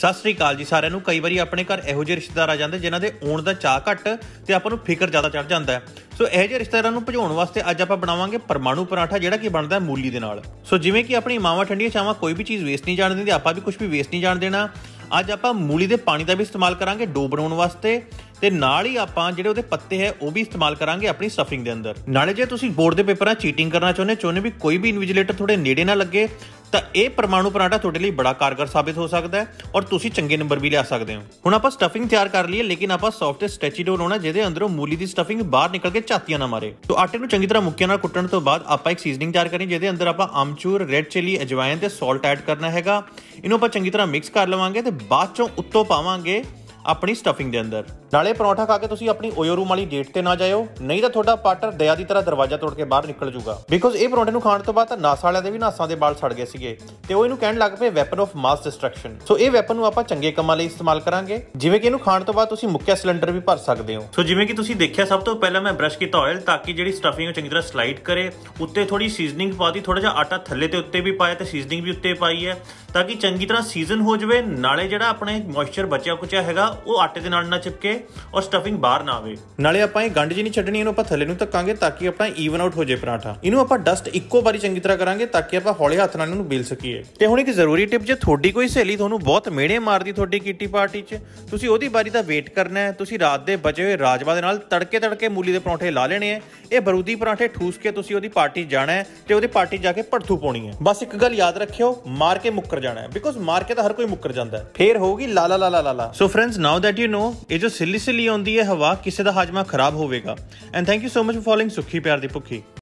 ਸਤਿ ਸ੍ਰੀ ਅਕਾਲ ਜੀ ਸਾਰਿਆਂ ਨੂੰ। ਕਈ ਵਾਰੀ ਆਪਣੇ ਘਰ ਇਹੋ ਜਿਹੇ ਰਿਸ਼ਤੇਦਾਰ ਆ ਜਾਂਦੇ ਜਿਨ੍ਹਾਂ ਦੇ ਆਉਣ ਦਾ ਚਾਅ ਘੱਟ ਤੇ ਆਪਾਂ ਨੂੰ ਫਿਕਰ ਜ਼ਿਆਦਾ ਚੜ ਜਾਂਦਾ ਹੈ। ਸੋ ਇਹੋ ਜਿਹੇ ਰਿਸ਼ਤੇਦਾਰਾਂ ਨੂੰ ਭਜਾਉਣ ਵਾਸਤੇ ਅੱਜ ਆਪਾਂ ਬਣਾਵਾਂਗੇ ਪਰਮਾਣੂ ਪਰਾਂਠਾ, ਜਿਹੜਾ ਕਿ ਬਣਦਾ ਮੂਲੀ ਦੇ ਨਾਲ। ਸੋ ਜਿਵੇਂ ਕਿ ਆਪਣੀ ਮਾਵਾਂ ਠੰਡੀਆਂ ਚਾਵਾਂ ਕੋਈ ਵੀ ਚੀਜ਼ ਵੇਸਟ ਨਹੀਂ ਜਾਣ ਦਿੰਦੀ, ਆਪਾਂ ਵੀ ਕੁਝ ਵੀ ਵੇਸਟ ਨਹੀਂ ਜਾਣ ਦੇਣਾ। ਅੱਜ ਆਪਾਂ ਮੂਲੀ ਦੇ ਪਾਣੀ ਦਾ ਵੀ ਇਸਤੇਮਾਲ ਕਰਾਂਗੇ ਡੋ ਬਣਾਉਣ ਵਾਸਤੇ, ਤੇ ਨਾਲ ਹੀ ਆਪਾਂ ਜਿਹੜੇ ਉਹਦੇ ਪੱਤੇ ਹੈ ਉਹ ਵੀ ਇਸਤੇਮਾਲ ਕਰਾਂਗੇ ਆਪਣੀ ਸਟਫਿੰਗ ਦੇ ਅੰਦਰ। ਨਾਲੇ ਜੇ ਤੁਸੀਂ ਬੋਰਡ ਦੇ ਪੇਪਰਾਂ ਚੀਟਿੰਗ ਕਰਨਾ ਚਾਹੁੰਦੇ ਵੀ ਕੋਈ ਵੀ ਇਨਵਿਜੀਲੇਟਰ ਤੁਹਾਡੇ ਨੇੜੇ ਨਾ ਲੱਗੇ, ਤਾਂ ਇਹ ਪਰਮਾਣੂ ਪਰਾਂਠਾ ਤੁਹਾਡੇ ਲਈ ਬੜਾ ਕਾਰਗਰ ਸਾਬਿਤ ਹੋ ਸਕਦਾ ਹੈ ਔਰ ਤੁਸੀਂ ਚੰਗੇ ਨੰਬਰ ਵੀ ਲਿਆ ਸਕਦੇ ਹੋ। ਹੁਣ ਆਪਾਂ ਸਟਫਿੰਗ ਤਿਆਰ ਕਰ ਲਈਏ, ਲੇਕਿਨ ਆਪਾਂ ਸੌਫਟ ਤੇ ਸਟ੍ਰੈਚੀ ਡੋ ਲਾਉਣਾ ਜਿਹਦੇ ਅੰਦਰੋਂ ਮੂਲੀ ਦੀ ਸਟਫਿੰਗ ਬਾਹਰ ਨਿਕਲ ਕੇ ਝਾਤੀਆਂ ਨਾ ਮਾਰੇ। तो ਆਟੇ ਨੂੰ ਚੰਗੀ ਤਰ੍ਹਾਂ ਮੁੱਕੀਆਂ ਨਾਲ ਕੁੱਟਣ ਤੋਂ ਬਾਅਦ ਆਪਾਂ ਇੱਕ ਸੀਜ਼ਨਿੰਗ ਤਿਆਰ ਕਰਨੀ, ਜਿਹਦੇ ਅੰਦਰ ਆਪਾਂ ਅਮਚੂਰ, ਰੈੱਡ ਚਿਲੀ, ਅਜਵਾਇਨ ਤੇ ਸਾਲਟ ਐਡ ਕਰਨਾ ਹੈਗਾ। ਇਹਨੂੰ ਆਪਾਂ ਚੰਗੀ ਤਰ੍ਹਾਂ ਮਿਕਸ ਕਰ ਲਵਾਂਗੇ ਤੇ ਬਾਅਦ ਚੋਂ ਉੱਤੋਂ ਪਾਵਾਂਗੇ ਆਪਣੀ ਸਟਫਿੰਗ ਦੇ ਅੰਦਰ। ਨਾਲੇ ਪਰੌਂਠਾ ਖਾ ਕੇ ਤੁਸੀਂ ਆਪਣੀ ਓਯੋ ਰੂਮ ਵਾਲੀ ਡੇਟ ਤੇ ਨਾ ਜਾਇਓ, ਨਹੀਂ ਤਾਂ ਤੁਹਾਡਾ ਪਾਰਟਨਰ ਦਇਆ ਦੀ ਤਰ੍ਹਾਂ ਦਰਵਾਜ਼ਾ ਤੋੜ ਕੇ ਬਾਹਰ ਨਿਕਲ ਜੂਗਾ। ਬਿਕੋਜ਼ ਇਹ ਪਰੌਂਠੇ ਨੂੰ ਖਾਣ ਤੋਂ ਬਾਅਦ ਨਾਸਾ ਵਾਲਿਆਂ ਦੇ ਵੀ ਨਾਸਾਂ ਦੇ ਵਾਲ ਸੜ ਗਏ ਸੀਗੇ ਤੇ ਉਹ ਇਹਨੂੰ ਕਹਿਣ ਲੱਗ ਪਏ weapon of mass destruction. So ਇਹ ਵੈਪਨ ਨੂੰ ਆਪਾਂ ਚੰਗੇ ਕੰਮਾਂ ਲਈ ਇਸਤੇਮਾਲ ਕਰਾਂਗੇ, ਜਿਵੇਂ ਕਿ ਇਹਨੂੰ ਖਾਣ ਤੋਂ ਬਾਅਦ ਤੁਸੀਂ ਮੁੱਕਿਆ ਸਿਲੰਡਰ ਵੀ ਭਰ ਸਕਦੇ ਹੋ। ਸੋ ਜਿਵੇਂ ਕਿ ਤੁਸੀਂ ਦੇਖਿਆ, ਸਭ ਤੋਂ ਪਹਿਲਾਂ ਮੈਂ ਬ੍ਰਸ਼ ਕੀਤਾ ਆਇਲ ਤਾਂ ਕਿ ਜਿਹੜੀ ਸਟਫਿੰਗ ਚੰਗੀ ਤਰ੍ਹਾਂ ਸਲਾਈਡ ਕਰੇ। ਉੱਤੇ ਥੋੜੀ ਸੀਜ਼ਨਿੰਗ ਪਾਤੀ, ਥੋੜਾ ਜਿਹਾ ਆਟਾ ਥੱਲੇ ਤੇ ਉੱਤੇ ਵੀ ਪਾਇਆ ਤੇ ਸੀਜ਼ਨਿੰਗ ਵੀ ਉੱਤੇ ਪਾਈ ਹੈ ਤਾਂ ਕਿ ਚੰਗੀ ਤਰ੍ਹਾਂ ਸੀਜ਼ਨ ਹੋ ਜਾਵੇ। ਨਾਲੇ ਜਿਹੜਾ ਆਪਣੇ ਮੋਇਸਚਰ ਬਚਿਆ ਕੁਚਿਆ ਹੈਗਾ ਉਹ ਆਟੇ ਦੇ ਨਾਲ ਨਾ ਚਿਪਕੇ ਔਰ ਸਟਫਿੰਗ ਬਾਹਰ ਨਾ ਆਵੇ। ਨਾਲੇ ਆਪਾਂ ਇਹ ਗੰਢ ਜੀ ਨਹੀਂ ਛੱਡਣੀ, ਇਹਨੂੰ ਆਪਾਂ ਥੱਲੇ ਨੂੰ ਧੱਕਾਂਗੇ ਤਾਂ ਕਿ ਆਪਣਾ ਈਵਨ ਆਊਟ ਹੋ ਜਾਏ ਪਰਾਂਠਾ। ਇਹਨੂੰ ਆਪਾਂ ਡਸਟ ਇੱਕੋ ਵਾਰੀ ਚੰਗੀ ਤਰ੍ਹਾਂ ਕਰਾਂਗੇ ਤਾਂ ਕਿ ਆਪਾਂ ਹੌਲੇ ਹੱਥ ਨਾਲ ਇਹਨੂੰ ਬੇਲ ਸਕੀਏ। ਤੇ ਹੁਣ ਇੱਕ ਜ਼ਰੂਰੀ ਟਿਪ, ਜੇ ਤੁਹਾਡੀ ਕੋਈ ਸਹੇਲੀ ਤੁਹਾਨੂੰ ਬਹੁਤ ਮਿਹਣੇ ਮਾਰਦੀ ਤੁਹਾਡੀ ਕਿੱਟੀ ਪਾਰਟੀ 'ਚ, ਤੁਸੀਂ ਉਹਦੀ ਵਾਰੀ ਦਾ ਵੇਟ ਕਰਨਾ ਹੈ। ਤੁਸੀਂ ਰਾਤ ਦੇ ਬਚੇ ਹੋਏ ਰਾਜਮਾ ਦੇ ਨਾਲ ਤੜਕੇ ਮੂਲੀ ਦੇ ਪਰੌਂਠੇ ਲਾ ਲੈਣੇ ਆ। ਇਹ ਬਰੂਦੀ ਪਰਾਂਠੇ ਠੂਸ ਕੇ ਤੁਸੀਂ ਉਹਦੀ ਪਾਰਟੀ ਜਾਣਾ ਹੈ ਤੇ ਉਹਦੀ ਪਾਰਟੀ ਜਾ ਕੇ ਭੜਥੂ ਪਾਉਣੀ ਹੈ। ਬਸ ਇੱਕ ਗੱਲ ਯਾਦ ਰੱਖਿਓ, ਮਾਰ ਕੇ ਮੁੱਕਰ ਜਾਣਾ ਹੈ, ਬਿਕੋਜ਼ ਮਾਰ ਕੇ ਤਾਂ ਹਰ ਕੋਈ ਮੁੱਕਰ ਜਾਂਦਾ ਹੈ, ਫੇਰ ਹੋਊਗੀ ਲਾ ਲਾ ਲਾ ਲਾ ਲਾ। So friends, now that you know, ਇਹ ਜੋ ਸਿੱਲੀ ਆਉਂਦੀ ਹੈ ਹਵਾ, ਕਿਸੇ ਦਾ ਹਾਜਮਾ ਖਰਾਬ ਹੋਵੇਗਾ। And thank you so much for following ਸੁੱਖੀ ਪਿਆਰ ਦੀ ਭੁੱਖੀ।